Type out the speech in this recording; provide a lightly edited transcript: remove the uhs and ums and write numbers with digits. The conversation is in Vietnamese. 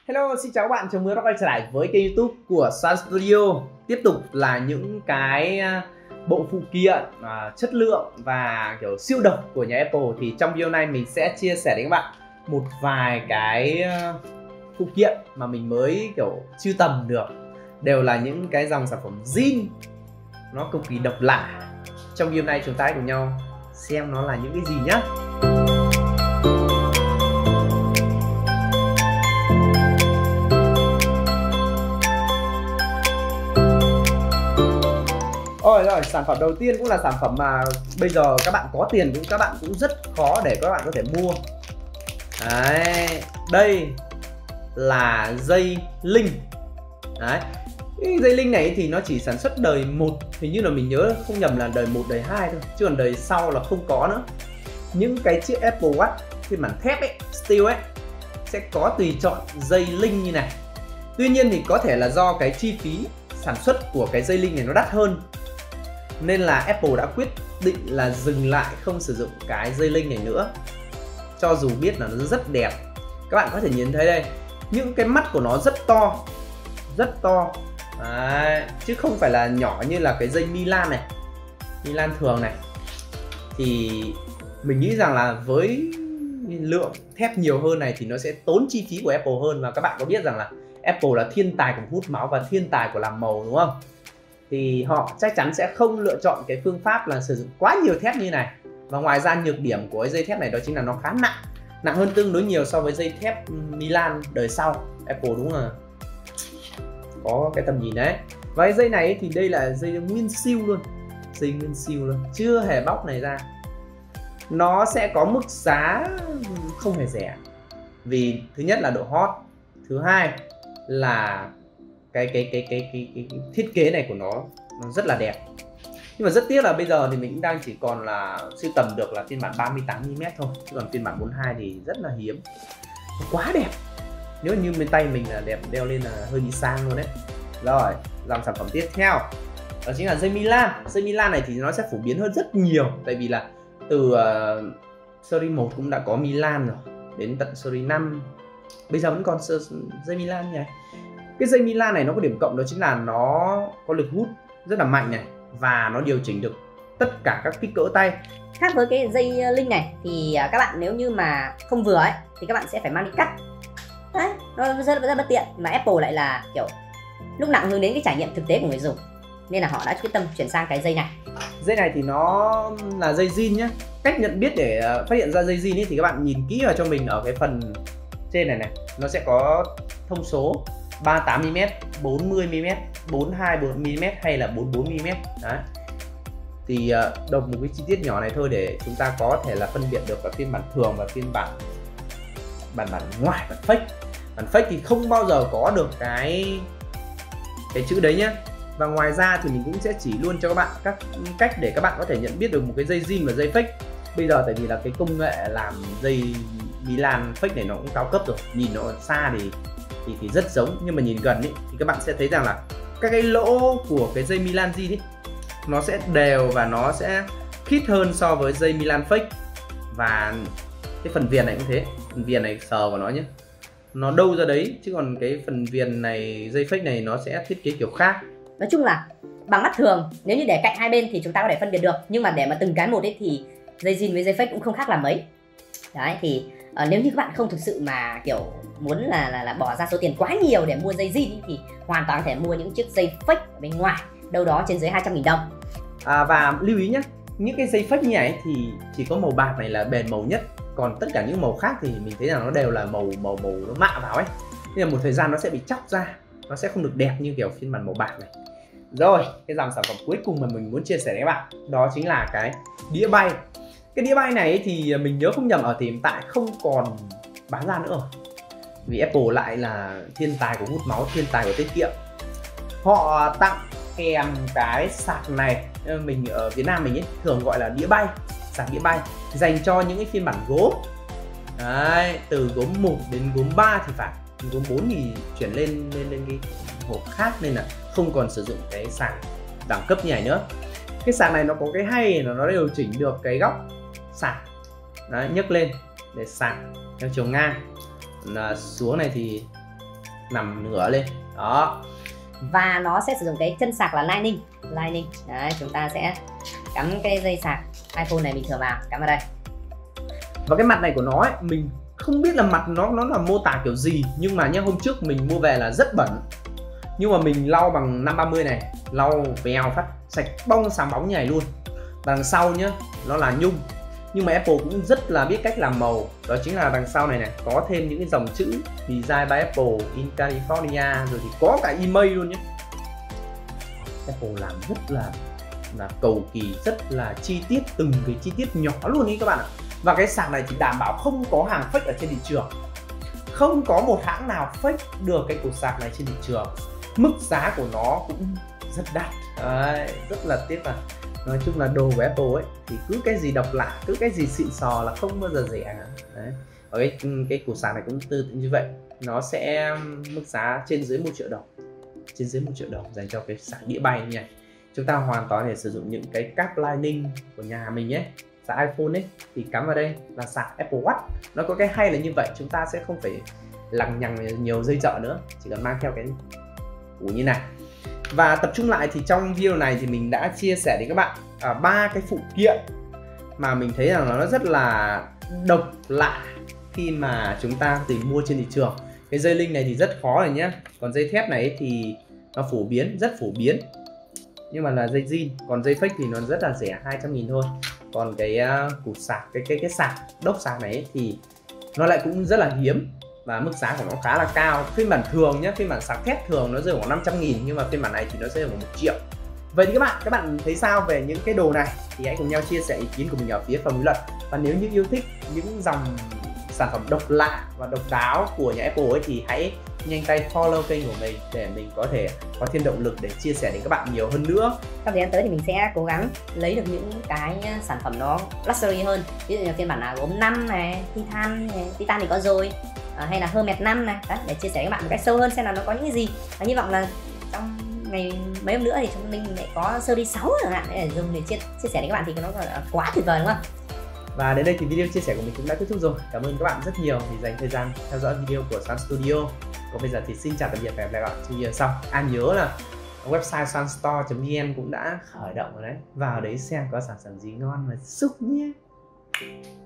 Hello, xin chào các bạn, chào mừng đã quay trở lại với kênh YouTube của Sun Studio. Tiếp tục là những cái bộ phụ kiện chất lượng và kiểu siêu độc của nhà Apple. Thì trong video này mình sẽ chia sẻ đến các bạn một vài cái phụ kiện mà mình mới kiểu sưu tầm được. Đều là những cái dòng sản phẩm zin nó cực kỳ độc lạ. Trong video này chúng ta hãy cùng nhau xem nó là những cái gì nhá. Rồi, sản phẩm đầu tiên cũng là sản phẩm mà bây giờ các bạn có tiền các bạn cũng rất khó để các bạn có thể mua. Đấy, đây là dây link. Đấy, cái dây link này thì nó chỉ sản xuất đời 1, hình như là mình nhớ không nhầm là đời 1, đời 2 thôi, chứ còn đời sau là không có nữa. Những cái chiếc Apple Watch phiên bản thép ấy, steel ấy, sẽ có tùy chọn dây link như này. Tuy nhiên thì có thể là do cái chi phí sản xuất của cái dây link này nó đắt hơn, nên là Apple đã quyết định là dừng lại không sử dụng cái dây link này nữa. Cho dù biết là nó rất đẹp. Các bạn có thể nhìn thấy đây, những cái mắt của nó rất to. Rất to. Đấy, chứ không phải là nhỏ như là cái dây Milan này, Milan thường này. Thì mình nghĩ rằng là với lượng thép nhiều hơn này thì nó sẽ tốn chi phí của Apple hơn. Và các bạn có biết rằng là Apple là thiên tài của hút máu và thiên tài của làm màu, đúng không? Thì họ chắc chắn sẽ không lựa chọn cái phương pháp là sử dụng quá nhiều thép như này. Và ngoài ra nhược điểm của cái dây thép này đó chính là nó khá nặng. Nặng hơn tương đối nhiều so với dây thép Milan đời sau. Apple đúng là có cái tầm nhìn đấy. Và cái dây này thì đây là dây nguyên siêu luôn. Dây nguyên siêu luôn, chưa hề bóc này ra. Nó sẽ có mức giá không hề rẻ. Vì thứ nhất là độ hot, thứ hai là cái thiết kế này của nó rất là đẹp. Nhưng mà rất tiếc là bây giờ thì mình cũng đang chỉ còn là sưu tầm được là phiên bản 38mm thôi, chứ còn phiên bản 42 thì rất là hiếm. Nó quá đẹp. Nếu như bên tay mình là đẹp, đeo lên là hơi bị sang luôn đấy. Rồi, dòng sản phẩm tiếp theo đó chính là dây Milan. Dây Milan này thì nó sẽ phổ biến hơn rất nhiều, tại vì là từ series 1 cũng đã có Milan rồi, đến tận series 5 bây giờ vẫn còn dây Milan nhỉ. Cái dây Milan này nó có điểm cộng đó chính là nó có lực hút rất là mạnh này, và nó điều chỉnh được tất cả các kích cỡ tay. Khác với cái dây link này thì các bạn nếu như mà không vừa ấy thì các bạn sẽ phải mang đi cắt. Đấy, nó rất bất tiện, mà Apple lại là kiểu lúc nào hướng đến cái trải nghiệm thực tế của người dùng, nên là họ đã quyết tâm chuyển sang cái dây này. Dây này thì nó là dây zin nhé. Cách nhận biết để phát hiện ra dây zin ấy thì các bạn nhìn kỹ vào cho mình ở cái phần trên này này, nó sẽ có thông số 38mm, 40mm, 42mm hay là 44mm. Đấy. Thì đọc một cái chi tiết nhỏ này thôi để chúng ta có thể là phân biệt được cả phiên bản thường và phiên bản ngoài, bản fake. Bản fake thì không bao giờ có được cái chữ đấy nhé. Và ngoài ra thì mình cũng sẽ chỉ luôn cho các bạn các cách để các bạn có thể nhận biết được một cái dây zin và dây fake. Bây giờ tại vì là cái công nghệ làm dây Milan fake này nó cũng cao cấp rồi, nhìn nó xa thì rất giống, nhưng mà nhìn gần ý, thì các bạn sẽ thấy rằng là các cái lỗ của cái dây Milan zin ý, nó sẽ đều và nó sẽ khít hơn so với dây Milan fake. Và cái phần viền này cũng thế, phần viền này sờ vào nó nhé, nó đâu ra đấy, chứ còn cái phần viền này dây fake này nó sẽ thiết kế kiểu khác. Nói chung là bằng mắt thường nếu như để cạnh hai bên thì chúng ta có thể phân biệt được, nhưng mà để mà từng cái một ấy thì dây zin với dây fake cũng không khác là mấy. Đấy thì nếu như các bạn không thực sự mà kiểu muốn là bỏ ra số tiền quá nhiều để mua dây zin thì hoàn toàn có thể mua những chiếc dây fake ở bên ngoài, đâu đó trên dưới 200.000 đồng. Và lưu ý nhé, những cái dây fake như này thì chỉ có màu bạc này là bền màu nhất, còn tất cả những màu khác thì mình thấy rằng nó đều là màu nó mạ vào ấy, nên là một thời gian nó sẽ bị chóc ra, nó sẽ không được đẹp như kiểu phiên bản màu bạc này. Rồi, cái dòng sản phẩm cuối cùng mà mình muốn chia sẻ với các bạn đó chính là cái đĩa bay. Cái đĩa bay này thì mình nhớ không nhầm ở thì hiện tại không còn bán ra nữa rồi. Vì Apple lại là thiên tài của hút máu, thiên tài của tiết kiệm. Họ tặng kèm cái sạc này, mình ở Việt Nam mình ấy thường gọi là đĩa bay, sạc đĩa bay dành cho những cái phiên bản gốm. Đấy, từ gốm 1 đến gốm 3 thì phải, gốm 4 thì chuyển lên cái hộp khác, nên là không còn sử dụng cái sạc đẳng cấp như này nữa. Cái sạc này nó có cái hay là nó điều chỉnh được cái góc sạc. Đấy, nhấc lên để sạc theo chiều ngang, là xuống này thì nằm ngửa lên đó. Và nó sẽ sử dụng cái chân sạc là Lightning. Đấy, chúng ta sẽ cắm cái dây sạc iPhone này bình thường vào, cắm vào đây. Và cái mặt này của nó ấy, mình không biết là mặt nó là mô tả kiểu gì, nhưng mà nhá, hôm trước mình mua về là rất bẩn, nhưng mà mình lau bằng 530 này, lau vèo phát sạch bong sáng bóng như này luôn. Và đằng sau nhá, nó là nhung, nhưng mà Apple cũng rất là biết cách làm màu. Đó chính là đằng sau này có thêm những cái dòng chữ Design by Apple in California, rồi thì có cả email luôn nhé. Apple làm rất là cầu kỳ, rất là chi tiết, từng cái chi tiết nhỏ luôn ý các bạn ạ. Và cái sạc này thì đảm bảo không có hàng fake ở trên thị trường, không có một hãng nào fake được cái cục sạc này trên thị trường. Mức giá của nó cũng rất đắt. Đấy, rất là tiếc là nói chung là đồ của Apple ấy thì cứ cái gì độc lạ, cứ cái gì xịn sò là không bao giờ rẻ. Đấy. Ở cái củ sạc này cũng tương tự như vậy, nó sẽ mức giá trên dưới 1 triệu đồng, trên dưới 1 triệu đồng dành cho cái sạc đĩa bay như này. Chúng ta hoàn toàn để sử dụng những cái cáp Lightning của nhà mình ấy, sạc iPhone ấy, thì cắm vào đây là sạc Apple Watch. Nó có cái hay là như vậy, chúng ta sẽ không phải lằng nhằng nhiều dây chợ nữa, chỉ cần mang theo cái củ như này. Và tập trung lại thì trong video này thì mình đã chia sẻ đến các bạn 3 cái phụ kiện mà mình thấy rằng nó rất là độc lạ khi mà chúng ta tìm mua trên thị trường. Cái dây link này thì rất khó rồi nhé, còn dây thép này thì nó phổ biến, rất phổ biến, nhưng mà là dây zin. Còn dây fake thì nó rất là rẻ, 200.000 thôi. Còn cái củ sạc, cái sạc đốc sạc này thì nó lại cũng rất là hiếm và mức giá của nó khá là cao. Phiên bản thường nhé, phiên bản sạc thép thường nó rơi khoảng 500.000, nhưng mà phiên bản này thì nó rơi khoảng 1 triệu. Vậy thì các bạn thấy sao về những cái đồ này thì hãy cùng nhau chia sẻ ý kiến của mình ở phía phần bình luận. Và nếu như yêu thích những dòng sản phẩm độc lạ và độc đáo của nhà Apple ấy thì hãy nhanh tay follow kênh của mình để mình có thể có thêm động lực để chia sẻ đến các bạn nhiều hơn nữa. Trong thời gian tới thì mình sẽ cố gắng lấy được những cái sản phẩm nó luxury hơn, ví dụ như phiên bản là gốm 5 này, Titan thì có rồi, hay là Hermes 5 này. Đấy, để chia sẻ với các bạn một cách sâu hơn xem là nó có những cái gì. Và hy vọng là trong ngày mấy hôm nữa thì chúng mình lại có series 6 chẳng hạn để dùng để chia sẻ đến các bạn, thì nó quá tuyệt vời đúng không? Và đến đây thì video chia sẻ của mình cũng đã kết thúc rồi. Cảm ơn các bạn rất nhiều vì dành thời gian theo dõi video của Sun Studio. Còn bây giờ thì xin chào tạm biệt và hẹn gặp lại các bạn trong video sau. Nhớ là website sunstore.vn cũng đã khởi động rồi đấy. Vào đấy xem có sản phẩm gì ngon mà xúc nhé.